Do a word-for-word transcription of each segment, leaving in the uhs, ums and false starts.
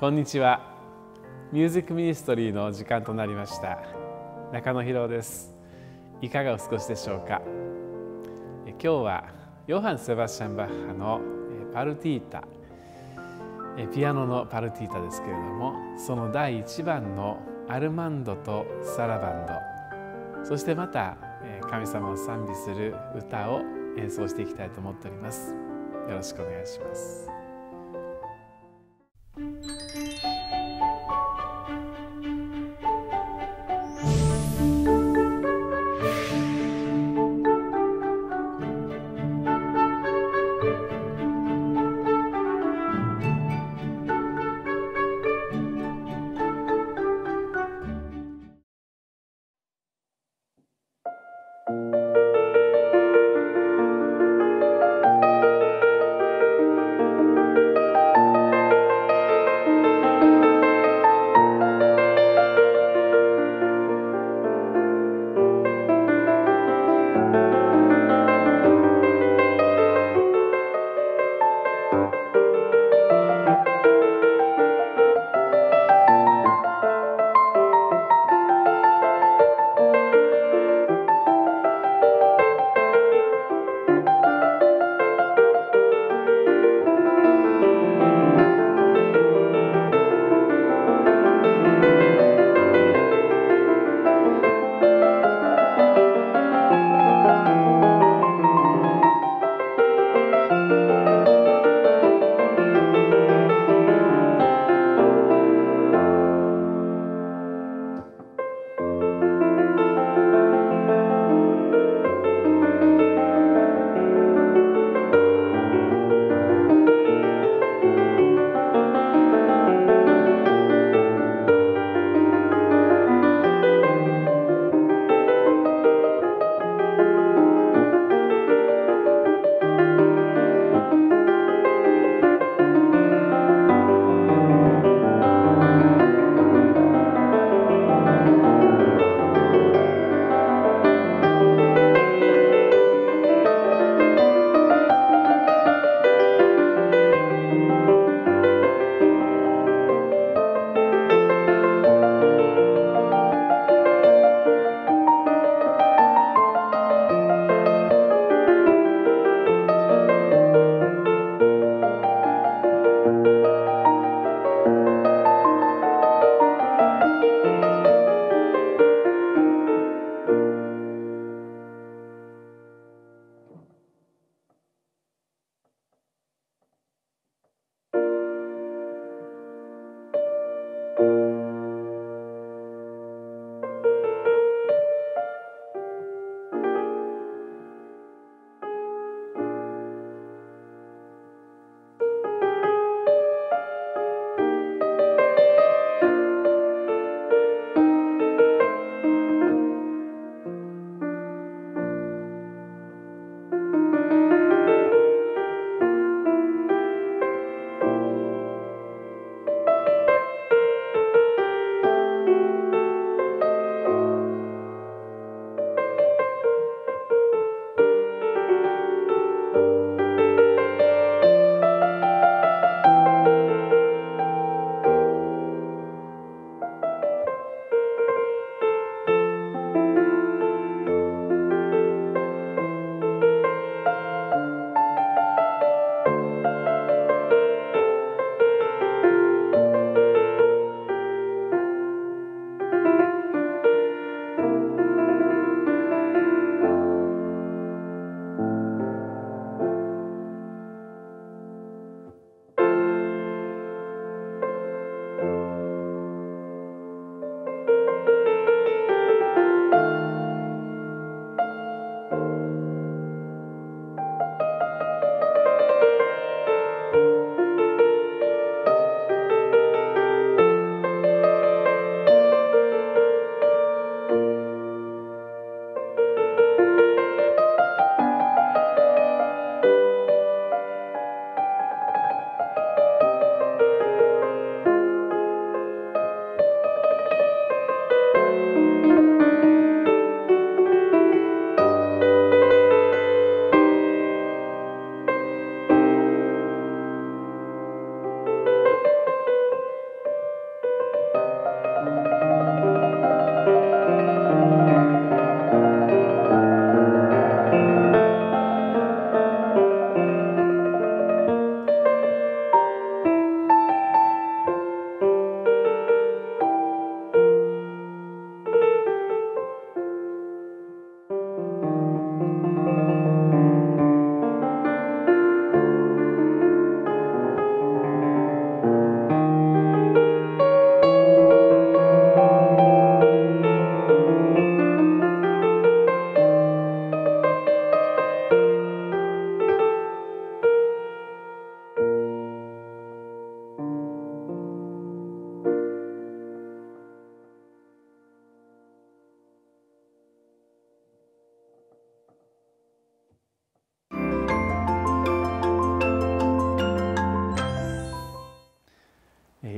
こんにちは。ミュージックミニストリーの時間となりました。中野博です。いかがお過ごしでしょうか。今日はヨハン・セバスチャン・バッハのパルティータ、ピアノのパルティータですけれども、そのだいいちばんのアルマンドとサラバンド、そしてまた神様を賛美する歌を演奏していきたいと思っております。よろしくお願いします。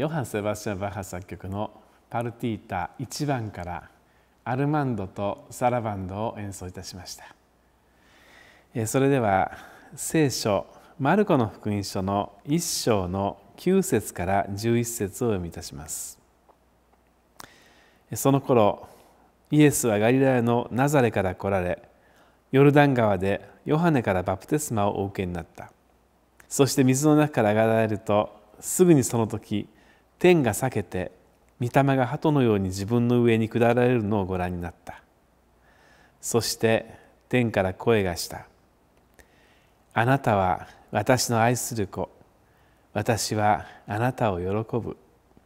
ヨハン・セバスチャン・バッハ作曲のパルティータいちばんからアルマンドとサラバンドを演奏いたしました。それでは聖書マルコの福音書のいっ章のきゅう節からじゅういち節を読みいたします。その頃イエスはガリラヤのナザレから来られ、ヨルダン川でヨハネからバプテスマをお受けになった。そして水の中から上がられると、すぐにその時天が裂けて御霊が鳩のように自分の上に下られるのをご覧になった。そして天から声がした。あなたは私の愛する子、私はあなたを喜ぶ。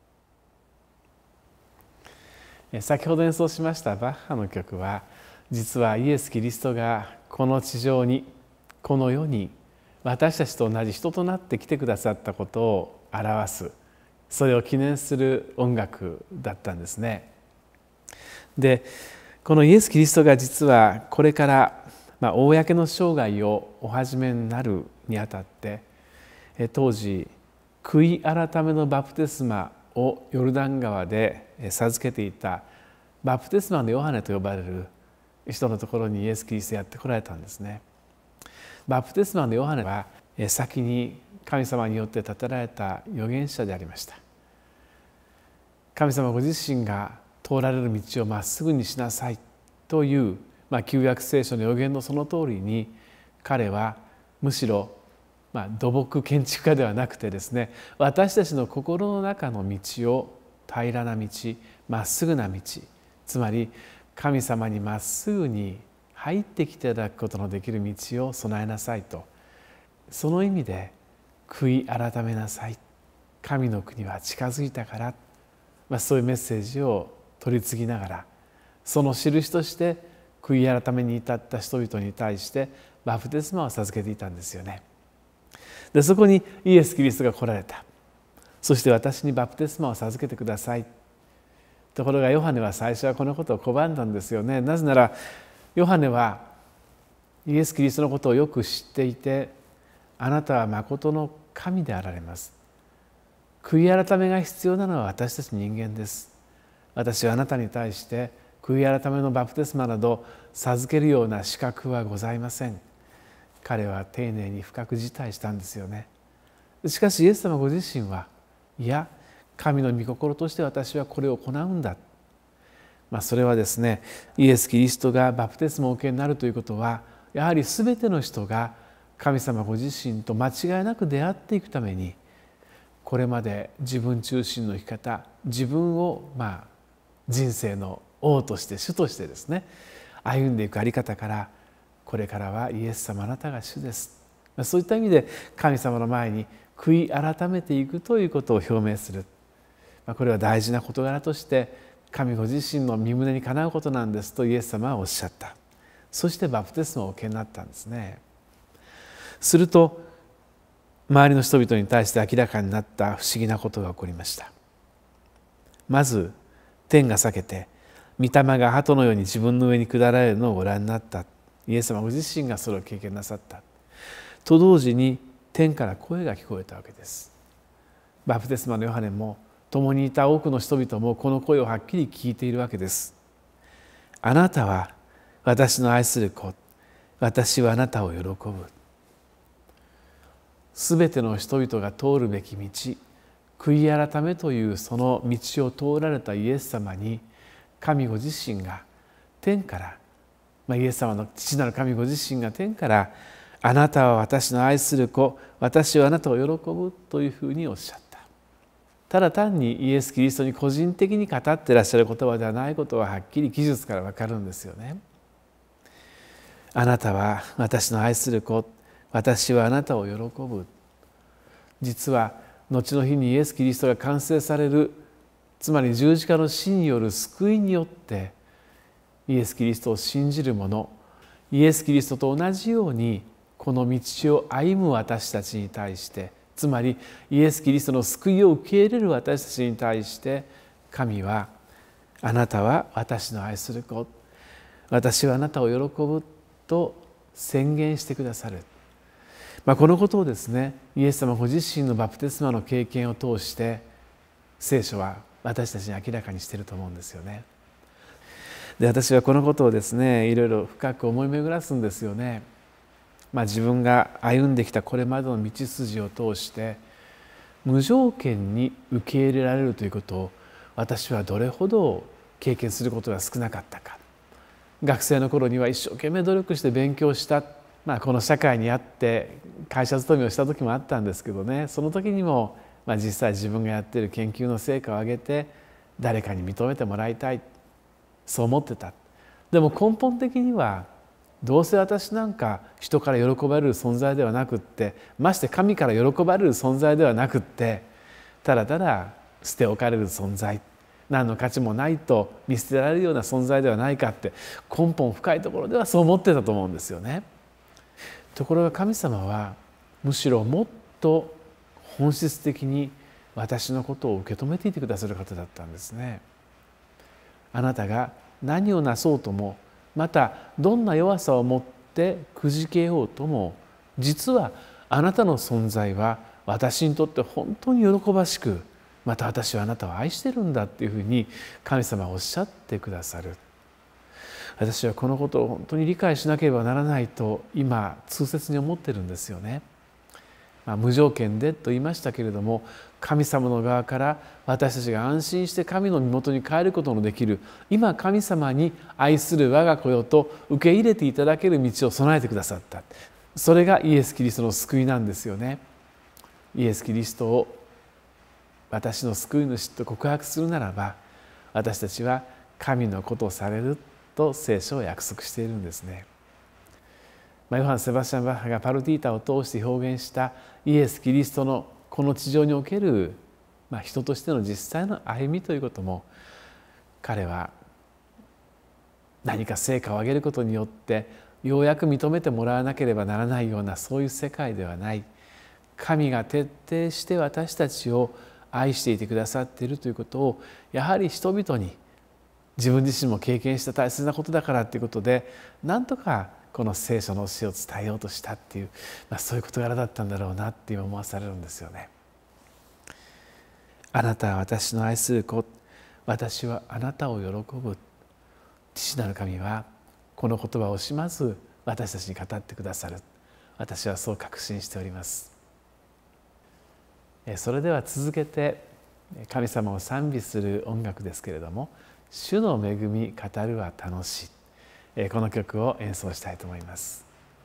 先ほど演奏しましたバッハの曲は、実はイエス・キリストがこの地上に、この世に私たちと同じ人となって来てくださったことを表す、それを記念する音楽だったんですね。で、このイエス・キリストが実はこれから、まあ、公の生涯をお始めになるにあたって、当時悔い改めのバプテスマをヨルダン川で授けていたバプテスマのヨハネと呼ばれる人のところにイエス・キリストやって来られたんですね。バプテスマのヨハネは先に神様によって立てられた預言者でありました。神様ご自身が通られる道をまっすぐにしなさいという、まあ、旧約聖書の預言のその通りに、彼はむしろ、まあ、土木建築家ではなくてですね、私たちの心の中の道を平らな道、まっすぐな道、つまり神様にまっすぐに入ってきていただくことのできる道を備えなさいと、その意味で悔い改めなさい、神の国は近づいたから、まあ、そういうメッセージを取り次ぎながら、その印として悔い改めに至った人々に対してバプテスマを授けていたんですよね。で、そこにイエス・キリストが来られた。そして私にバプテスマを授けてください。ところがヨハネは最初はこのことを拒んだんですよね。なぜならヨハネはイエス・キリストのことをよく知っていて、あなたはまことの神であられます。悔い改めが必要なのは私たち人間です。私はあなたに対して悔い改めのバプテスマなど授けるような資格はございません。彼は丁寧に深く辞退したんですよね。しかしイエス様ご自身は、いや、神の御心として私はこれを行うんだ。まあ、それはですね、イエス・キリストがバプテスマをお受けになるということは、やはり全ての人が神様ご自身と間違いなく出会っていくために、これまで自分中心の生き方、自分をまあ人生の王として主としてですね、歩んでいくあり方から、これからはイエス様あなたが主です、そういった意味で神様の前に悔い改めていくということを表明する、これは大事な事柄として神ご自身の御胸にかなうことなんですとイエス様はおっしゃった。そしてバプテスマをお受けになったんですね。すると周りの人々に対して明らかになった不思議なことが起こりました。まず天が裂けて御霊が鳩のように自分の上に下られるのをご覧になった。イエス様ご自身がそれを経験なさったと同時に、天から声が聞こえたわけです。バプテスマのヨハネも共にいた多くの人々もこの声をはっきり聞いているわけです。あなたは私の愛する子、私はあなたを喜ぶ。すべての人々が通るべき道、悔い改めというその道を通られたイエス様に、神ご自身が天から、まあ、イエス様の父なる神ご自身が天から、あなたは私の愛する子、私はあなたを喜ぶというふうにおっしゃった。ただ単にイエス・キリストに個人的に語っていらっしゃる言葉ではないことははっきり記述から分かるんですよね。あなたは私の愛する子、私はあなたを喜ぶ。実は後の日にイエス・キリストが完成される、つまり十字架の死による救いによってイエス・キリストを信じる者、イエス・キリストと同じようにこの道を歩む私たちに対して、つまりイエス・キリストの救いを受け入れる私たちに対して、神はあなたは私の愛する子、私はあなたを喜ぶと宣言してくださる。まあ、このことをですね、イエス様ご自身のバプテスマの経験を通して聖書は私たちに明らかにしていると思うんですよね。で、私はこのことをですね、いろいろ深く思い巡らすんですよね。まあ、自分が歩んできたこれまでの道筋を通して無条件に受け入れられるということを私はどれほど経験することが少なかったか。学生の頃には一生懸命努力して勉強した、まあ、この社会にあって会社勤めをした時もあったんですけどね、その時にも、まあ、実際自分がやっている研究の成果を上げて誰かに認めてもらいたい、そう思ってた。でも根本的にはどうせ私なんか人から喜ばれる存在ではなくって、まして神から喜ばれる存在ではなくって、ただただ捨て置かれる存在、何の価値もないと見捨てられるような存在ではないかって、根本深いところではそう思ってたと思うんですよね。ところが神様はむしろもっと本質的に私のことを受け止めていてくださる方だったんですね。あなたが何をなそうとも、またどんな弱さを持ってくじけようとも、実はあなたの存在は私にとって本当に喜ばしく、また私はあなたを愛してるんだっていうふうに神様はおっしゃってくださる。私はこのことを本当に理解しなければならないと今痛切に思ってるんですよね。まあ、無条件でと言いましたけれども、神様の側から私たちが安心して神の身元に帰ることのできる、今神様に愛する我が子よと受け入れていただける道を備えてくださった。それがイエス・キリストの救いなんですよね。イエス・キリストを私の救い主と告白するならば、私たちは神の子とされると聖書を約束しているんですね。まあ、ヨハン・セバスチャン・バッハがパルティータを通して表現したイエス・キリストのこの地上における、まあ、人としての実際の歩みということも、彼は何か成果を上げることによってようやく認めてもらわなければならないような、そういう世界ではない。神が徹底して私たちを愛していてくださっているということを、やはり人々に自分自身も経験した大切なことだからということで、なんとかこの聖書の教えを伝えようとしたっていう、まあ、そういう事柄だったんだろうなって今思わされるんですよね。あなたは私の愛する子、私はあなたを喜ぶ。父なる神はこの言葉を惜しまず私たちに語ってくださる。私はそう確信しております。それでは続けて神様を賛美する音楽ですけれども、主の恵み語るは楽しい、この曲を演奏したいと思います。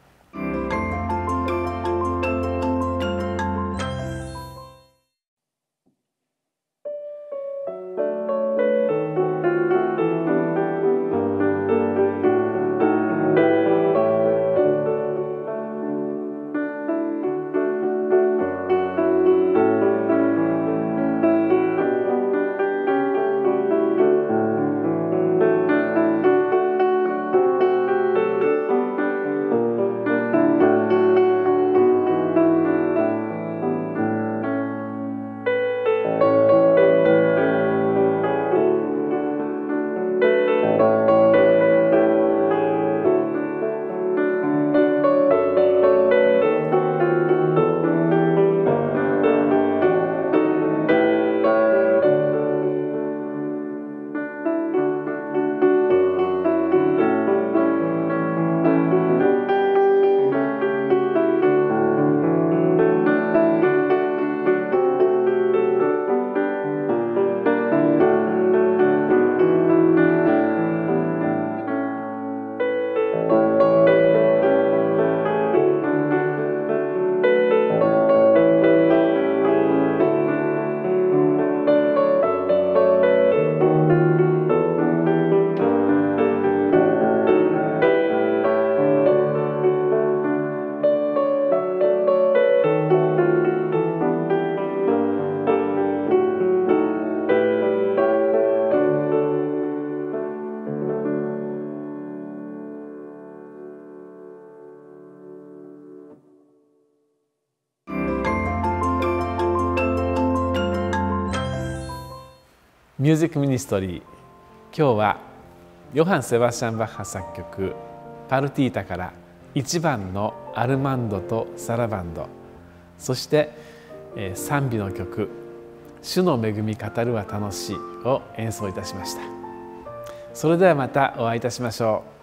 ミュージックミニストリー、今日はヨハン・セバスチャン・バッハ作曲パルティータからいちばんのアルマンドとサラバンド、そして賛美の曲主の恵み語るは楽しいを演奏いたしました。それではまたお会いいたしましょう。